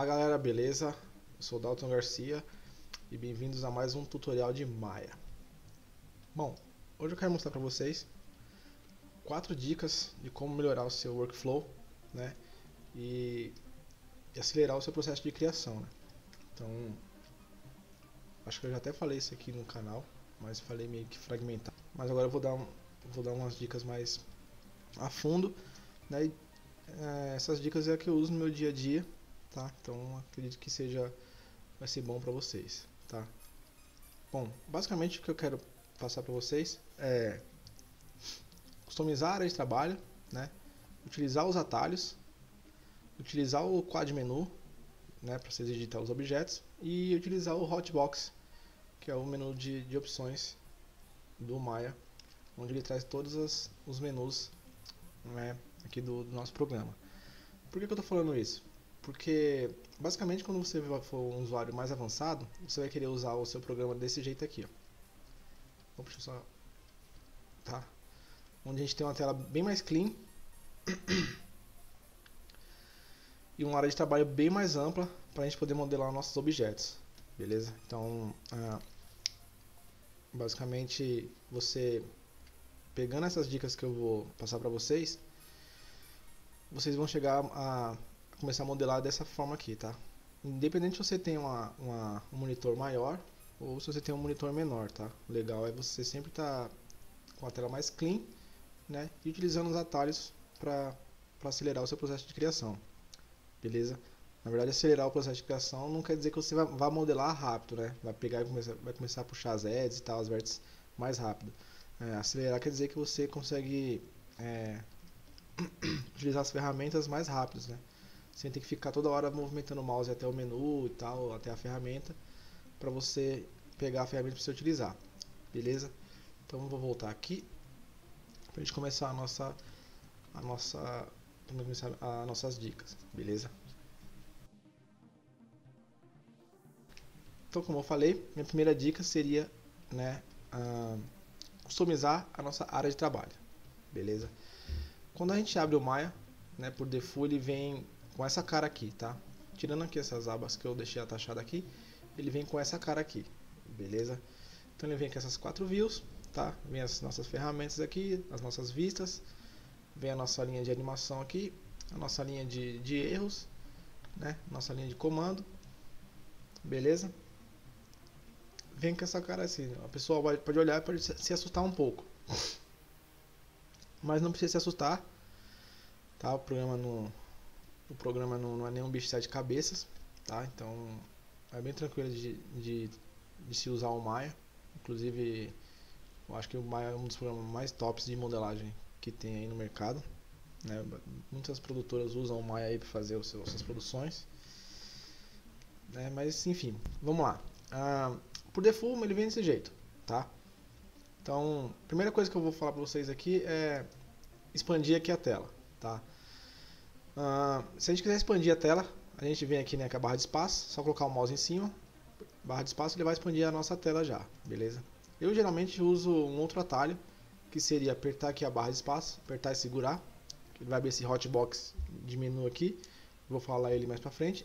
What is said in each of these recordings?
Fala galera, beleza? Eu sou o Dalton Garcia e bem-vindos a mais um tutorial de Maya. Bom, hoje eu quero mostrar para vocês 4 dicas de como melhorar o seu workflow, né? E acelerar o seu processo de criação, né? Então, acho que eu já até falei isso aqui no canal, mas falei meio que fragmentado. Mas agora eu vou dar umas dicas mais a fundo, né? Essas dicas é que eu uso no meu dia a dia, tá? Então acredito que vai ser bom para vocês, tá? Bom, basicamente o que eu quero passar para vocês é customizar a área de trabalho, né? Utilizar os atalhos, utilizar o quad menu, né, para você editar os objetos, e utilizar o hotbox, que é o menu de opções do Maya, onde ele traz todos os menus, né, aqui do nosso programa. Por que eu estou falando isso? Porque basicamente quando você for um usuário mais avançado, você vai querer usar o seu programa desse jeito aqui, ó. Deixa eu só... tá? Onde a gente tem uma tela bem mais clean e uma área de trabalho bem mais ampla para a gente poder modelar nossos objetos, beleza? Então, basicamente, você pegando essas dicas que eu vou passar para vocês vão chegar a começar a modelar dessa forma aqui, tá? Independente se você tem um monitor maior ou se você tem um monitor menor, tá? O legal é você sempre estar com a tela mais clean, né? E utilizando os atalhos para acelerar o seu processo de criação, beleza? Na verdade, acelerar o processo de criação não quer dizer que você vai modelar rápido, né? Vai pegar e vai começar a puxar as edges e tal, as vértices mais rápido. Acelerar quer dizer que você consegue utilizar as ferramentas mais rápidas, né? Sem ter que ficar toda hora movimentando o mouse até o menu e tal, até a ferramenta, para você pegar a ferramenta para você utilizar, beleza? Então vou voltar aqui para a gente começar as nossas dicas, beleza? Então, como eu falei, minha primeira dica seria, né, customizar a nossa área de trabalho, beleza? Quando a gente abre o Maya, né, por default ele vem com essa cara aqui, tá? Tirando aqui essas abas que eu deixei atachada aqui, ele vem com essa cara aqui, beleza? Então ele vem com essas 4 views, tá? Vem as nossas ferramentas aqui, as nossas vistas, vem a nossa linha de animação aqui, a nossa linha de erros, né? Nossa linha de comando, beleza? Vem com essa cara assim, a pessoa pode olhar e pode se assustar um pouco, mas não precisa se assustar, tá? O programa não é nenhum bicho de 7 cabeças, tá? Então é bem tranquilo de se usar o Maya. Inclusive, eu acho que o Maya é um dos programas mais tops de modelagem que tem aí no mercado, né? Muitas produtoras usam o Maya aí para fazer suas produções, né? Mas enfim, vamos lá. Por default ele vem desse jeito, tá? Então, a primeira coisa que eu vou falar para vocês aqui é expandir aqui a tela, tá? Se a gente quiser expandir a tela, a gente vem aqui, né, com a barra de espaço, só colocar o mouse em cima, barra de espaço, ele vai expandir a nossa tela já, beleza? Eu geralmente uso um outro atalho, que seria apertar aqui a barra de espaço, apertar e segurar, ele vai abrir esse hotbox de menu aqui, vou falar ele mais pra frente.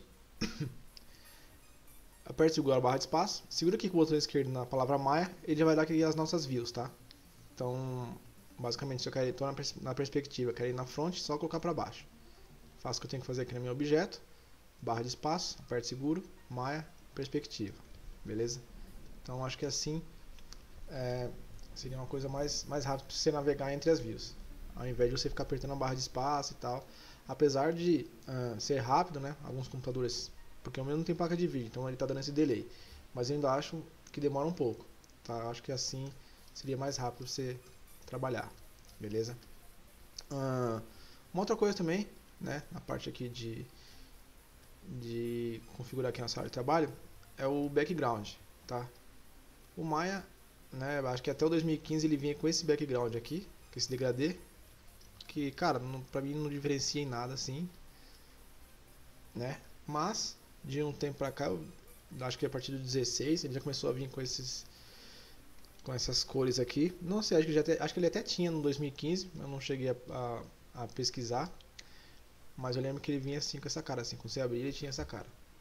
Aperta e segura a barra de espaço, segura aqui com o botão esquerdo na palavra Maya, ele já vai dar aqui as nossas views, tá? Então, basicamente, se eu quero ir na perspectiva, quero ir na front, só colocar para baixo. Faço o que eu tenho que fazer aqui no meu objeto, barra de espaço, aperto seguro, Maya, perspectiva, beleza? Então acho que assim seria uma coisa mais rápida para você navegar entre as views, ao invés de você ficar apertando a barra de espaço e tal. Apesar de ser rápido, né? Alguns computadores, porque o meu não tem placa de vídeo, então ele está dando esse delay, mas eu ainda acho que demora um pouco, tá? Acho que assim seria mais rápido você trabalhar, beleza? Uma outra coisa também, né, na parte aqui de configurar aqui nossa área de trabalho, é o background, tá? O Maya, né, acho que até o 2015 ele vinha com esse background aqui, com esse degradê, que, cara, pra mim não diferencia em nada assim, né? Mas de um tempo pra cá, eu acho que a partir do 16 ele já começou a vir com essas cores aqui. Não sei, acho que ele até tinha no 2015, eu não cheguei a pesquisar. Mas eu lembro que ele vinha assim com essa cara, assim, quando você abrir ele tinha essa cara,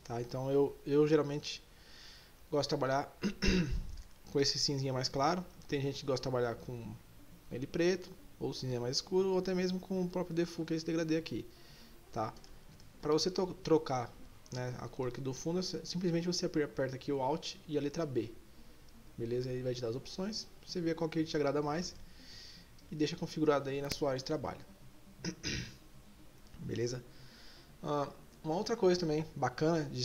tá? Então eu geralmente gosto de trabalhar com esse cinzinha mais claro. Tem gente que gosta de trabalhar com ele preto, ou cinza mais escuro, ou até mesmo com o próprio default, que é esse degradê aqui, tá? Para você trocar, né, a cor aqui do fundo, simplesmente você aperta aqui o Alt e a letra B, beleza? Aí vai te dar as opções, você vê qual que te agrada mais e deixa configurado aí na sua área de trabalho, beleza? Uma outra coisa também bacana de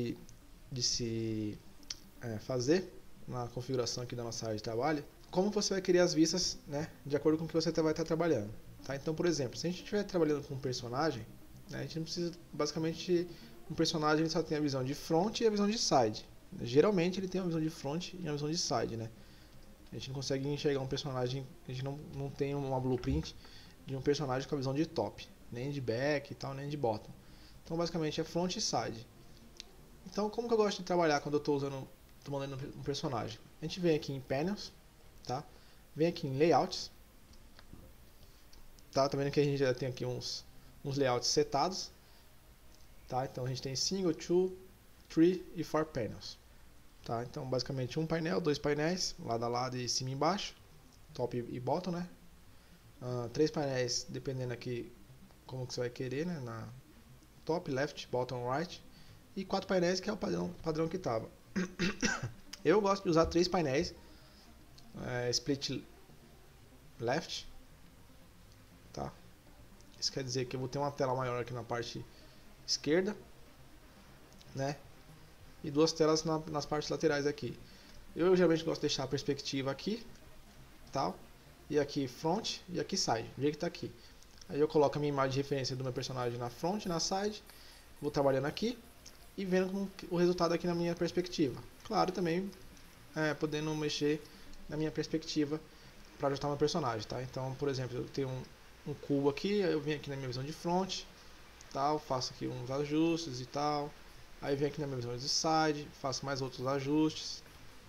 se fazer na configuração aqui da nossa área de trabalho, como você vai criar as vistas, né, de acordo com o que você vai estar trabalhando, tá? Então, por exemplo, se a gente estiver trabalhando com um personagem, né, a gente não precisa, basicamente, um personagem ele só tem a visão de front e a visão de side. Geralmente ele tem uma visão de front e uma visão de side, né? A gente não consegue enxergar um personagem, a gente não tem uma blueprint de um personagem com a visão de top, nem de back e tal, nem de bottom. Então, basicamente, é front e side. Então, como que eu gosto de trabalhar quando eu estou mandando um personagem? A gente vem aqui em Panels, tá? Vem aqui em Layouts, tá? Tá vendo que a gente já tem aqui uns layouts setados, tá? Então a gente tem single, two, three e four panels, tá? Então basicamente um painel, dois painéis, lado a lado e cima e embaixo, top e bottom, né? Três painéis, dependendo aqui como que você vai querer, né? Na top, left, bottom, right, e quatro painéis, que é o padrão que tava. Eu gosto de usar três painéis, split left, tá? Isso quer dizer que eu vou ter uma tela maior aqui na parte esquerda, né? E duas telas nas partes laterais aqui. Eu geralmente gosto de deixar a perspectiva aqui, tal, e aqui front e aqui side, do jeito que tá aqui. Aí eu coloco a minha imagem de referência do meu personagem na front, na side, vou trabalhando aqui e vendo o resultado aqui na minha perspectiva. Claro, também podendo mexer na minha perspectiva para ajustar meu personagem, tá? Então, por exemplo, eu tenho um cubo aqui, aí eu venho aqui na minha visão de front, tal, faço aqui uns ajustes e tal. Aí venho aqui na minha visão de side, faço mais outros ajustes,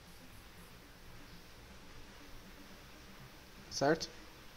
certo?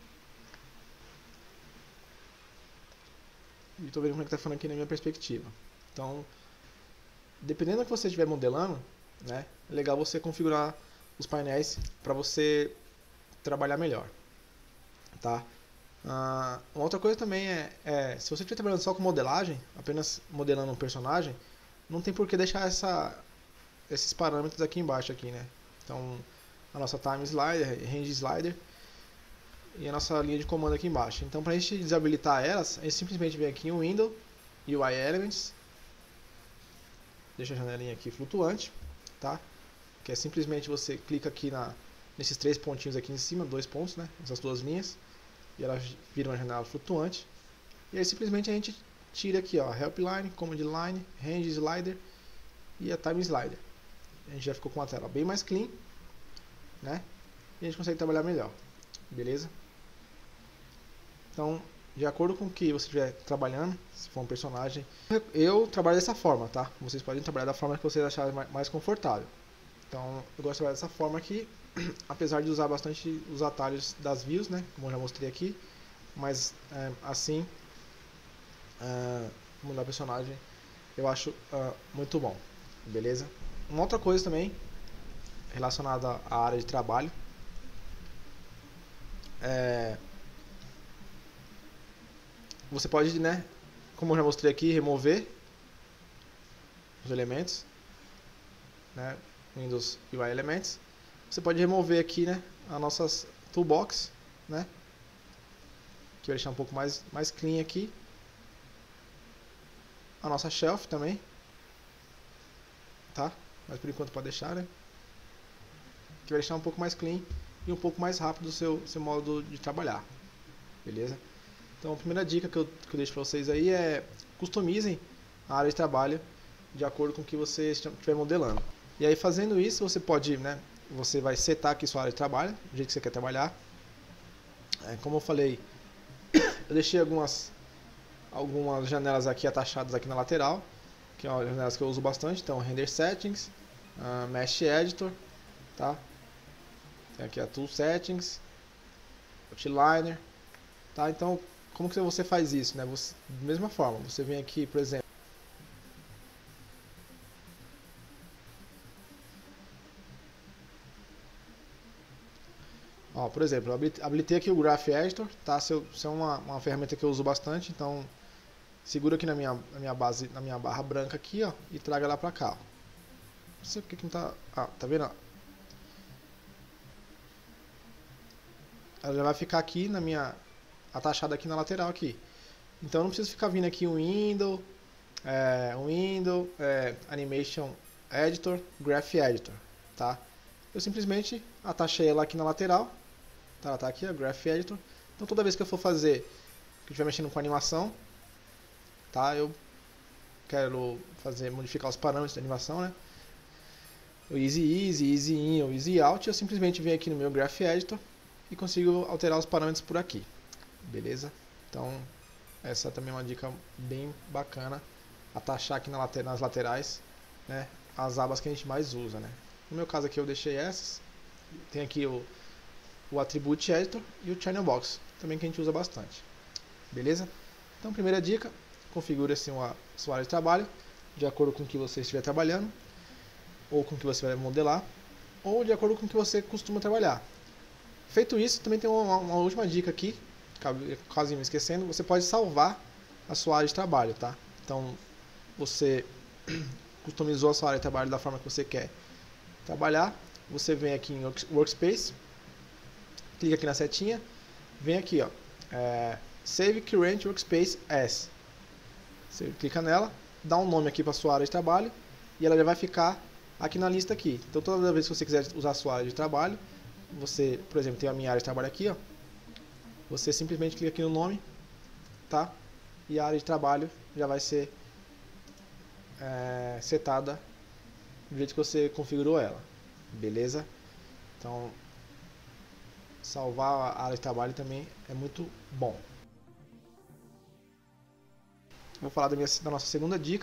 E estou vendo como é que tá falando aqui na minha perspectiva. Então, dependendo do que você estiver modelando, né, é legal você configurar os painéis para você trabalhar melhor, tá? Uma outra coisa também se você estiver trabalhando só com modelagem, apenas modelando um personagem, não tem por que deixar esses parâmetros aqui embaixo aqui, né? Então, a nossa time slider, range slider e a nossa linha de comando aqui embaixo. Então, para a gente desabilitar elas, a gente simplesmente vem aqui em Window, UI Elements, deixa a janelinha aqui flutuante, tá? Que é simplesmente você clica aqui nesses três pontinhos aqui em cima, dois pontos, né? Essas duas linhas, e ela vira uma janela flutuante. E aí simplesmente a gente tira aqui, ó, Help Line, Command Line, Range Slider e a Time Slider. A gente já ficou com a tela bem mais clean, né? E a gente consegue trabalhar melhor, beleza? Então, de acordo com o que você estiver trabalhando, se for um personagem, eu trabalho dessa forma, tá? Vocês podem trabalhar da forma que vocês acharem mais confortável. Então, eu gosto de trabalhar dessa forma aqui, apesar de usar bastante os atalhos das views, né? Como eu já mostrei aqui, mas assim, mudar personagem, eu acho muito bom, beleza? Uma outra coisa também relacionada à área de trabalho você pode, né, como eu já mostrei aqui, remover os elementos, né, Windows UI Elements. Você pode remover aqui, né, as nossas toolbox, né, que vai deixar um pouco mais clean aqui. A nossa shelf também, tá? Mas por enquanto pode deixar, né? Que vai deixar um pouco mais clean e um pouco mais rápido o seu modo de trabalhar, beleza? Então a primeira dica que eu deixo para vocês aí é customizem a área de trabalho de acordo com o que você estiver modelando. E aí fazendo isso você pode, né, você vai setar aqui sua área de trabalho, do jeito que você quer trabalhar. Como eu falei, eu deixei algumas janelas aqui atachadas aqui na lateral, que são as janelas que eu uso bastante. Então Render Settings, Mesh Editor, tá? Tem aqui a Tool Settings, Outliner, tá? Então como que você faz isso, né? Da mesma forma, você vem aqui, por exemplo, Ó, por exemplo, eu habilitei aqui o Graph Editor, tá? Isso é uma ferramenta que eu uso bastante, então segura aqui na minha base, na minha barra branca aqui, ó, e traga ela pra cá. Ó. Não sei porque que não tá... Ah, tá vendo? Ela já vai ficar aqui na minha... atachada aqui na lateral aqui. Então eu não preciso ficar vindo aqui Animation Editor, Graph Editor, tá? Eu simplesmente atachei ela aqui na lateral, tá? Ela tá aqui, a Graph Editor. Então toda vez que eu for fazer, que eu estiver mexendo com animação, tá? Eu quero modificar os parâmetros da animação, né? O Easy Easy In ou Easy Out, eu simplesmente venho aqui no meu Graph Editor e consigo alterar os parâmetros por aqui, beleza? Então essa também é uma dica bem bacana, atachar aqui nas laterais, né, as abas que a gente mais usa, né? No meu caso aqui eu deixei essas, tem aqui o Attribute Editor e o Channel Box, também que a gente usa bastante, beleza? Então primeira dica, configure assim a sua área de trabalho, de acordo com o que você estiver trabalhando, ou com o que você vai modelar, ou de acordo com o que você costuma trabalhar. Feito isso, também tem uma última dica aqui, caso me esquecendo, você pode salvar a sua área de trabalho, tá? Então, você customizou a sua área de trabalho da forma que você quer trabalhar, você vem aqui em Workspace, clica aqui na setinha, vem aqui, ó, Save Current Workspace As. Você clica nela, dá um nome aqui para a sua área de trabalho e ela já vai ficar aqui na lista aqui. Então, toda vez que você quiser usar a sua área de trabalho, você, por exemplo, tem a minha área de trabalho aqui, ó, você simplesmente clica aqui no nome, tá? E a área de trabalho já vai ser setada do jeito que você configurou ela, beleza? Então, salvar a área de trabalho também é muito bom. Vou falar da nossa segunda dica,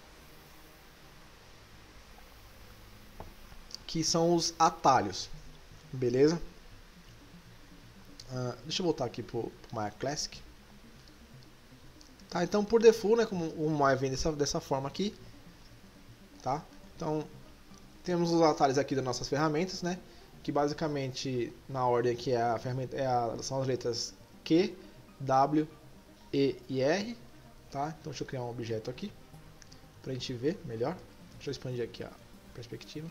que são os atalhos, beleza? Deixa eu voltar aqui pro Maya Classic. Tá, então por default, né, como o Maya vem dessa forma aqui, tá? Então temos os atalhos aqui das nossas ferramentas, né? Que basicamente na ordem aqui são as letras Q, W, E e R, tá? Então deixa eu criar um objeto aqui pra gente ver melhor. Deixa eu expandir aqui a perspectiva.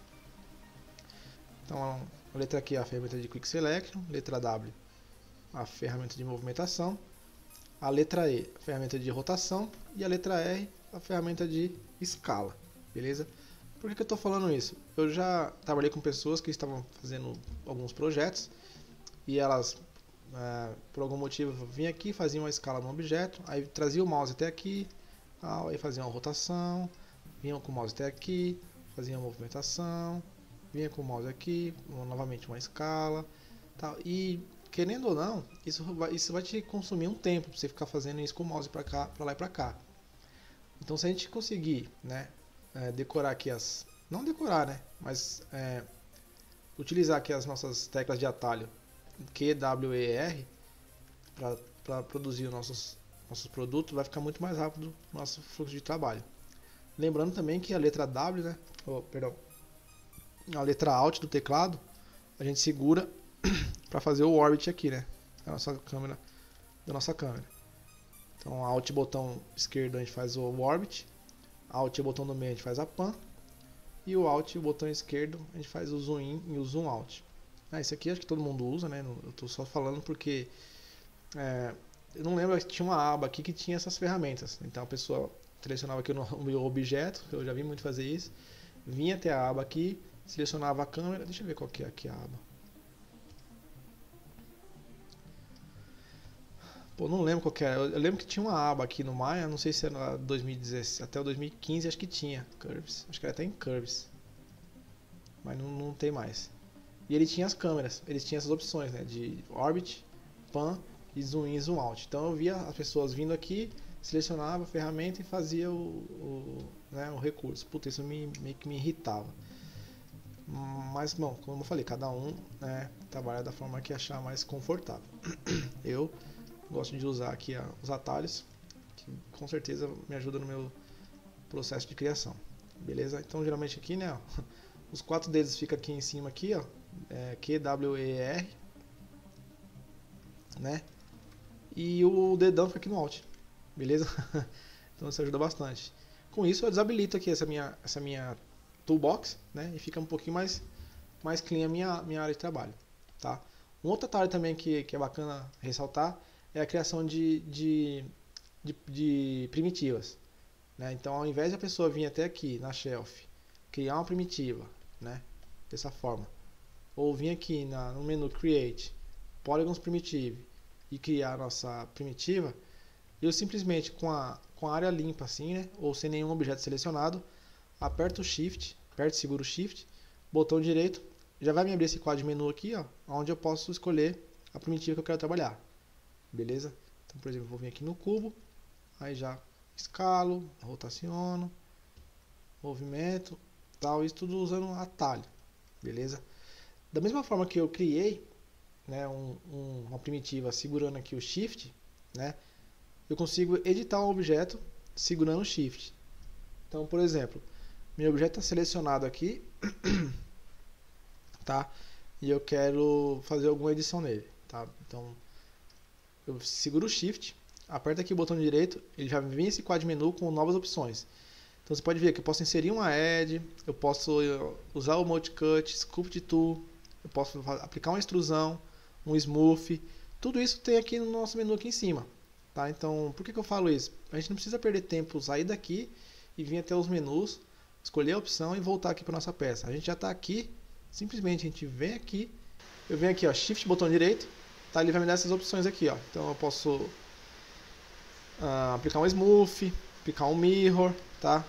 Então a letra Q é a ferramenta de Quick Selection, letra W a ferramenta de movimentação, a letra E a ferramenta de rotação e a letra R a ferramenta de escala, beleza? Por que eu estou falando isso? Eu já trabalhei com pessoas que estavam fazendo alguns projetos e elas, por algum motivo, vinham aqui, faziam uma escala no objeto, aí trazia o mouse até aqui, aí faziam uma rotação, vinham com o mouse até aqui, faziam uma movimentação, vinha com o mouse aqui, novamente uma escala, tal. E querendo ou não, isso vai te consumir um tempo para você ficar fazendo isso com o mouse para cá, para lá e para cá. Então, se a gente conseguir, né, decorar aqui não decorar, né, mas utilizar aqui as nossas teclas de atalho Q, W, E, R para produzir os nossos produtos, vai ficar muito mais rápido o nosso fluxo de trabalho. Lembrando também que a letra W, né, a letra Alt do teclado, a gente segura para fazer o orbit aqui, né, da nossa câmera. Então, Alt botão esquerdo a gente faz o orbit, Alt botão do meio a gente faz a pan, e o Alt botão esquerdo a gente faz o zoom in e o zoom out. Isso aqui acho que todo mundo usa, né? Eu estou só falando porque eu não lembro que tinha uma aba aqui que tinha essas ferramentas. Então a pessoa selecionava aqui o meu objeto, eu já vi muito fazer isso, vinha até a aba aqui, selecionava a câmera, deixa eu ver qual que é aqui a aba. Pô, não lembro qual que era. Eu lembro que tinha uma aba aqui no Maya, não sei se era 2016, até o 2015 acho que tinha Curves, acho que era até em Curves, mas não tem mais. E ele tinha as câmeras, ele tinha essas opções, né, de Orbit, Pan e Zoom in e Zoom out. Então eu via as pessoas vindo aqui, selecionava a ferramenta e fazia o recurso. Puta, isso meio que me irritava. Mas, bom, como eu falei, cada um, né, trabalha da forma que achar mais confortável. Eu gosto de usar aqui os atalhos, que com certeza me ajuda no meu processo de criação. Beleza? Então, geralmente aqui, né, ó, os 4 dedos ficam aqui em cima aqui, ó, Q, W, E, R, né? E o dedão fica aqui no Alt, beleza? Então isso ajuda bastante. Com isso eu desabilito aqui essa minha toolbox, né? E fica um pouquinho mais clean a minha área de trabalho, tá? Um outro atalho também que é bacana ressaltar é a criação de primitivas, né? Então ao invés de a pessoa vir até aqui na shelf, criar uma primitiva, né? Dessa forma, ou vir aqui no menu Create, Polygons Primitive e criar a nossa primitiva, eu simplesmente com a área limpa assim, né? Ou sem nenhum objeto selecionado, aperto o Shift, aperto e seguro o Shift, botão direito, já vai me abrir esse quadro de menu aqui, ó, onde eu posso escolher a primitiva que eu quero trabalhar, beleza? Então, por exemplo, eu vou vir aqui no cubo, aí já escalo, rotaciono, movimento, tal, isso tudo usando atalho, beleza? Da mesma forma que eu criei, né, uma primitiva segurando aqui o Shift, né, eu consigo editar um objeto segurando o Shift. Então, por exemplo, meu objeto está selecionado aqui, tá? E eu quero fazer alguma edição nele, tá? Então, eu seguro o Shift, aperto aqui o botão direito, ele já vem esse quadro de menu com novas opções. Então, você pode ver que eu posso inserir uma Add, eu posso usar o Multicut, Sculpt Tool, eu posso aplicar uma extrusão, um Smooth, tudo isso tem aqui no nosso menu aqui em cima, tá? Então, por que eu falo isso? A gente não precisa perder tempo, sair daqui e vir até os menus, escolher a opção e voltar aqui para nossa peça. A gente já está aqui, simplesmente a gente vem aqui, eu venho aqui, ó, Shift, botão direito, tá? Ele vai me dar essas opções aqui, ó. Então eu posso aplicar um Smooth, aplicar um Mirror, tá?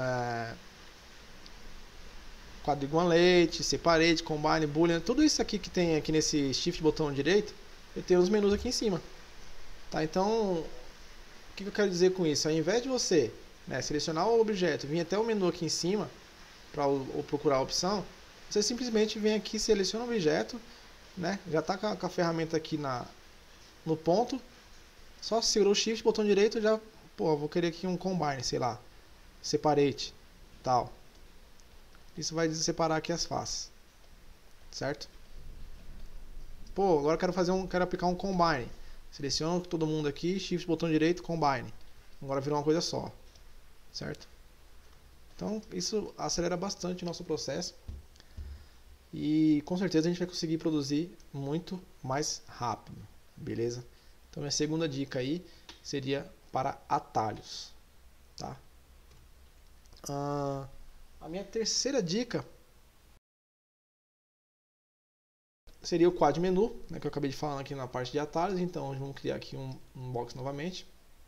Quadrigualate, Separate, Combine, Boolean, tudo isso aqui que tem aqui nesse Shift, botão direito, eu tenho os menus aqui em cima, tá? Então, o que eu quero dizer com isso? Ao invés de você, né, selecionar o objeto, vir até o menu aqui em cima para procurar a opção, você simplesmente vem aqui, seleciona o objeto, né, já está com a ferramenta aqui no ponto, só segura o Shift, botão direito, já, pô, vou querer aqui um Combine, sei lá, Separate, tal. Isso vai separar aqui as faces, certo? Pô, agora quero aplicar um Combine. Seleciono todo mundo aqui, Shift, botão direito, Combine. Agora virou uma coisa só, certo? Então, isso acelera bastante o nosso processo. E com certeza a gente vai conseguir produzir muito mais rápido, beleza? Então, minha segunda dica aí seria para atalhos, tá? A minha terceira dica seria o quad menu, né, que eu acabei de falar aqui na parte de atalhos. Então vamos criar aqui um box novamente.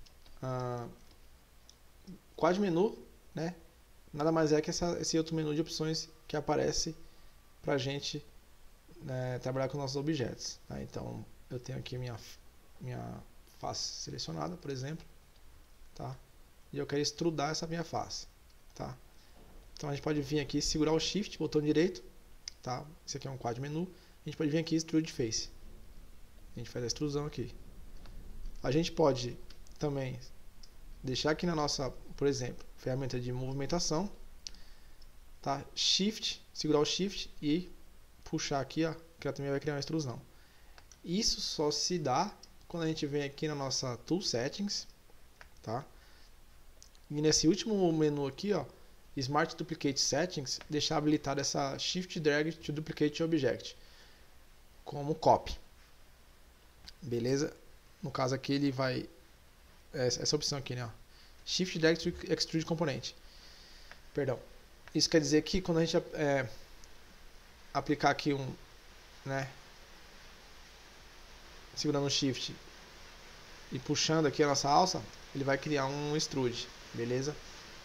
Quad menu, né, nada mais é que esse outro menu de opções que aparece para a gente, né, trabalhar com nossos objetos, tá? Então eu tenho aqui minha face selecionada, por exemplo, tá? E eu quero extrudar essa minha face, tá? Então a gente pode vir aqui, segurar o Shift, botão direito, tá? Esse aqui é um quad menu. A gente pode vir aqui e Extrude Face. A gente faz a extrusão aqui. A gente pode também deixar aqui na nossa, por exemplo, ferramenta de movimentação, tá? Shift, segurar o Shift e puxar aqui, ó, que ela também vai criar uma extrusão. Isso só se dá quando a gente vem aqui na nossa Tool Settings, tá? E nesse último menu aqui, ó, Smart Duplicate Settings, deixar habilitada essa Shift Drag to Duplicate Object como copy, beleza? No caso aqui ele vai essa opção aqui, né? Ó. Shift Drag to Extrude Component. Perdão. Isso quer dizer que quando a gente aplicar aqui né, segurando o Shift e puxando aqui a nossa alça, ele vai criar um extrude, beleza?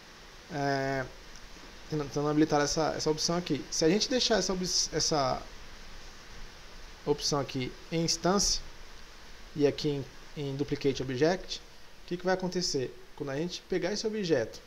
Tentando habilitar essa opção aqui. Se a gente deixar essa opção aqui em instância e aqui em Duplicate Object, o que vai acontecer? Quando a gente pegar esse objeto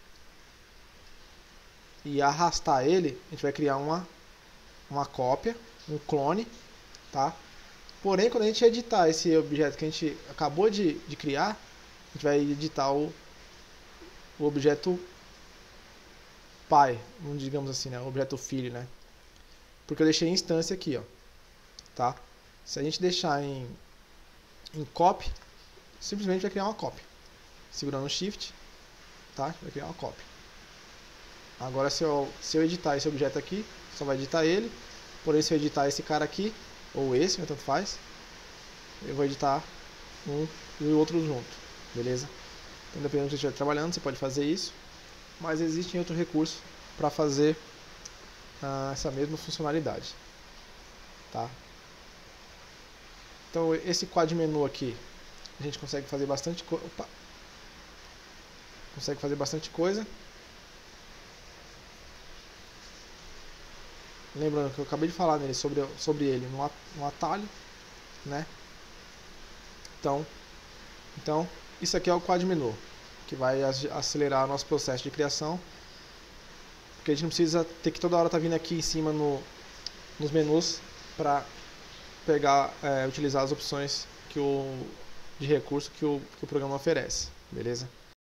e arrastar ele, a gente vai criar uma cópia, um clone, tá? Porém, quando a gente editar esse objeto que a gente acabou de criar, a gente vai editar o objeto pai, digamos assim, né? O objeto filho, né? Porque eu deixei em instância aqui, ó, tá? Se a gente deixar em em copy, simplesmente vai criar uma copy. Segurando o Shift, tá? Vai criar uma copy. Agora se eu editar esse objeto aqui, só vai editar ele. Porém, se eu editar esse cara aqui, ou esse, tanto faz, eu vou editar um e o outro junto, beleza? Então, dependendo do que você estiver trabalhando, você pode fazer isso, mas existem outros recursos para fazer essa mesma funcionalidade, tá? Então, esse quad menu aqui, a gente consegue fazer bastante coisa. Lembrando que eu acabei de falar nele sobre ele no atalho, né? Então, isso aqui é o quad menu, que vai acelerar o nosso processo de criação, porque a gente não precisa ter que toda hora estar vindo aqui em cima nos menus para utilizar as opções de recurso que o programa oferece, beleza?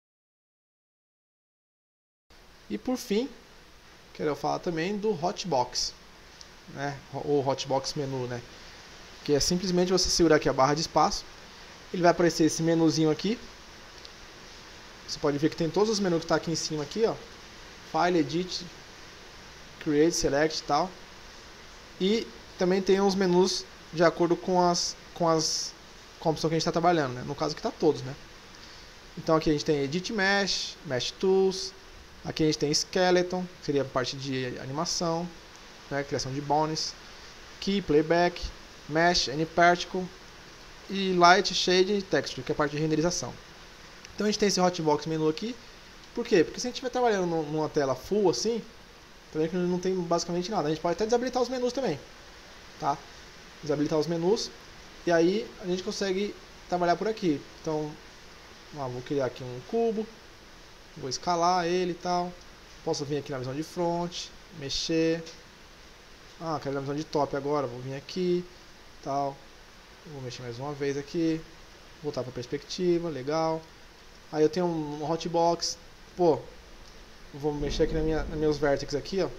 E por fim, quero falar também do Hotbox, né? Ou Hotbox menu, né? Que é simplesmente você segurar aqui a barra de espaço, ele vai aparecer esse menuzinho aqui. Você pode ver que tem todos os menus que está aqui em cima aqui, ó. File, Edit, Create, Select e tal. E também tem os menus de acordo com a opção que a gente está trabalhando, né? No caso aqui está todos, né? Então aqui a gente tem Edit Mesh, Mesh Tools. Aqui a gente tem Skeleton, que seria a parte de animação, né? Criação de bones. Key, Playback, Mesh, Anyparticle. E Light, Shade e Texture, que é a parte de renderização. Então a gente tem esse Hotbox menu aqui. Por quê? Porque se a gente estiver trabalhando numa tela full assim, também que não tem basicamente nada. A gente pode até desabilitar os menus também, tá? Desabilitar os menus e aí a gente consegue trabalhar por aqui. Então, vou criar aqui um cubo, vou escalar ele e tal. Posso vir aqui na visão de front, mexer. Quero na visão de top agora, vou vir aqui, tal. Vou mexer mais uma vez aqui, voltar para a perspectiva, legal. Aí eu tenho um hotbox, vou mexer aqui nos meus vértices aqui, ó.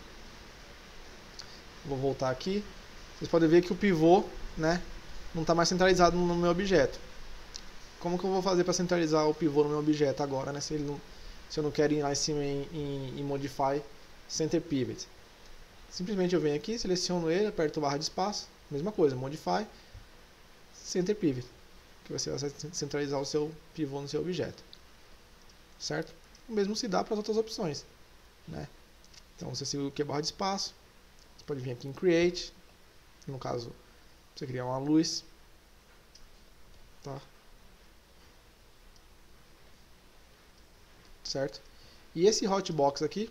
Vou voltar aqui. Vocês podem ver que o pivô, né, não está mais centralizado no meu objeto. Como que eu vou fazer para centralizar o pivô no meu objeto agora, né, se eu não quero ir lá em cima em Modify Center Pivot? Simplesmente eu venho aqui, seleciono ele, aperto barra de espaço, mesma coisa, Modify Center Pivot, que você vai centralizar o seu pivô no seu objeto, certo? O mesmo se dá para as outras opções, né? Então você segura aqui a barra de espaço, você pode vir aqui em Create, no caso você criar uma luz, tá? Certo? E esse hotbox aqui,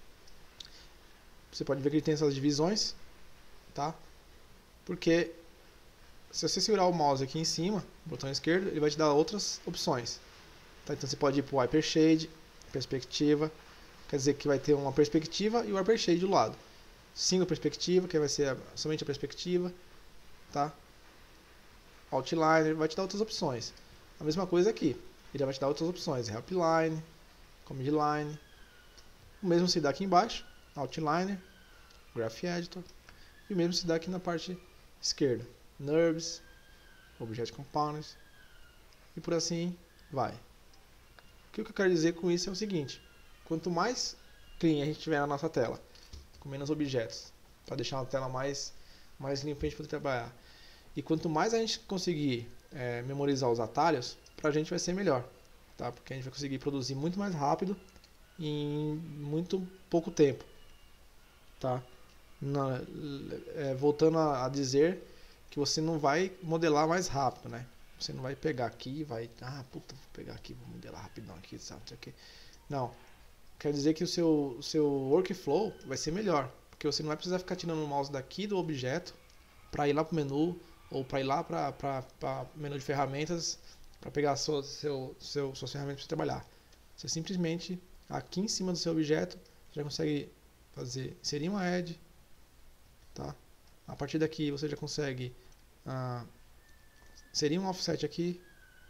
você pode ver que ele tem essas divisões, tá? Porque se você segurar o mouse aqui em cima, botão esquerdo, ele vai te dar outras opções. Tá? Então você pode ir para o Hypershade, perspectiva, quer dizer que vai ter uma perspectiva e o Hypershade do lado. Single perspectiva, que vai ser somente a perspectiva, tá? Outliner, vai te dar outras opções. A mesma coisa aqui, ele vai te dar outras opções, Helpline, Command Line. O mesmo se dá aqui embaixo, Outliner, Graph Editor, e o mesmo se dá aqui na parte esquerda. Nerves, Object Components e por assim vai. O que eu quero dizer com isso é o seguinte: quanto mais clean a gente tiver na nossa tela, com menos objetos, para deixar uma tela mais limpa para a gente poder trabalhar, e quanto mais a gente conseguir memorizar os atalhos, para a gente vai ser melhor, tá? Porque a gente vai conseguir produzir muito mais rápido em muito pouco tempo, tá? Voltando a dizer que você não vai modelar mais rápido, né? Você não vai pegar aqui e vai... vou pegar aqui, vou modelar rapidão aqui, sabe? Não sei o quê. Não. Quer dizer que o seu workflow vai ser melhor. Porque você não vai precisar ficar tirando o mouse daqui do objeto para ir lá para o menu ou para ir lá para o menu de ferramentas para pegar suas ferramentas para trabalhar. Você simplesmente, aqui em cima do seu objeto, já consegue inserir uma edge, tá? A partir daqui você já consegue inserir um offset aqui,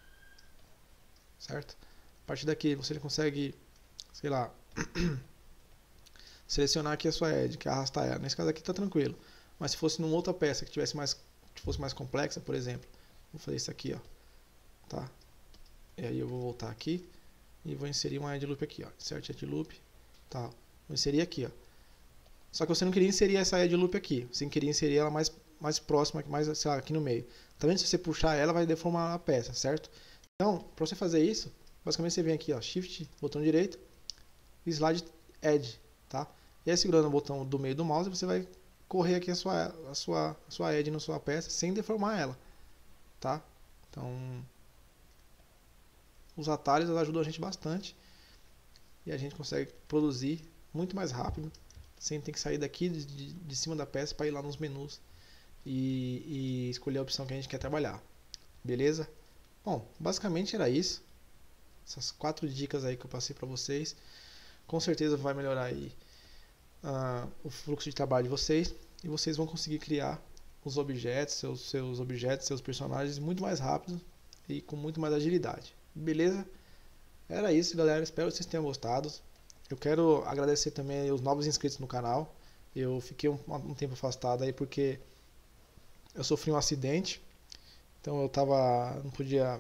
certo? A partir daqui você já consegue, sei lá, selecionar aqui a sua edge, que é arrastar ela. Nesse caso aqui está tranquilo. Mas se fosse numa outra peça que fosse mais complexa, por exemplo, Vou fazer isso aqui, ó, tá? E aí eu vou voltar aqui e vou inserir uma edge loop aqui, ó. Insert edge loop, tá? Vou inserir aqui, ó. Só que você não queria inserir essa edge loop aqui, você queria inserir ela mais próxima, mais, sei lá, aqui no meio. Tá vendo? Se você puxar ela, vai deformar a peça, certo? Então, para você fazer isso, basicamente você vem aqui, ó, Shift, botão direito, Slide Edge, tá? E aí segurando o botão do meio do mouse, você vai correr aqui a sua edge na sua peça sem deformar ela, tá? Então, os atalhos ajudam a gente bastante e a gente consegue produzir muito mais rápido, sem ter que sair daqui de cima da peça para ir lá nos menus e escolher a opção que a gente quer trabalhar, beleza? Bom, basicamente era isso, essas 4 dicas aí que eu passei para vocês, com certeza vai melhorar aí o fluxo de trabalho de vocês e vocês vão conseguir criar os objetos, seus objetos, seus personagens muito mais rápido e com muito mais agilidade, beleza? Era isso, galera, espero que vocês tenham gostado. Eu quero agradecer também os novos inscritos no canal. Eu fiquei um tempo afastado aí porque eu sofri um acidente, então não podia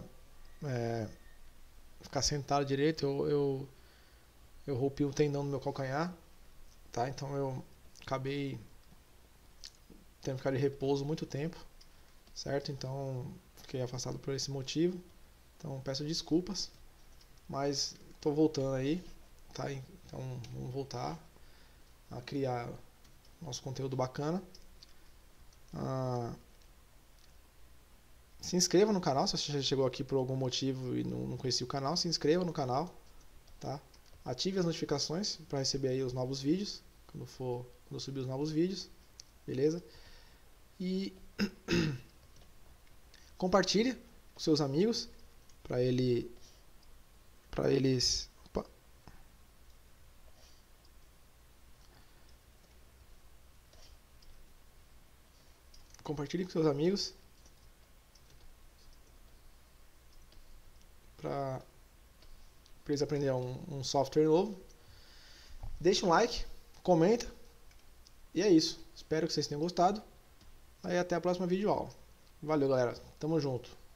ficar sentado direito, eu rompi o tendão no meu calcanhar, tá? Então eu acabei tendo que ficar de repouso muito tempo, certo? Então fiquei afastado por esse motivo, então peço desculpas, mas estou voltando aí, tá? Então vamos voltar a criar nosso conteúdo bacana. Se inscreva no canal, se você já chegou aqui por algum motivo e não conhecia o canal, se inscreva no canal, tá? Ative as notificações para receber aí os novos vídeos, quando eu subir os novos vídeos, beleza? E compartilhe com seus amigos para eles compartilhe com seus amigos para eles aprenderem um software novo. Deixe um like, comenta e é isso. Espero que vocês tenham gostado. Aí até a próxima videoaula. Valeu, galera. Tamo junto.